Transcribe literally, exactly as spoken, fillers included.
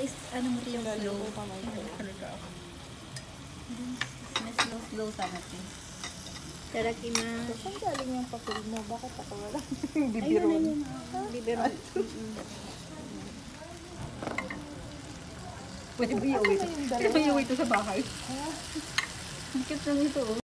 is, ano mo rin yung slow. Mas slow, slow sana ito. Tarakimasu. Saan galing yung papel mo? Bakit ako wala? Bibiron. Ayun, ayun. Bibiron. Pwede ba i-uwi ito? Pwede ba i-uwi ito sa bahay? Ang cute lang ito.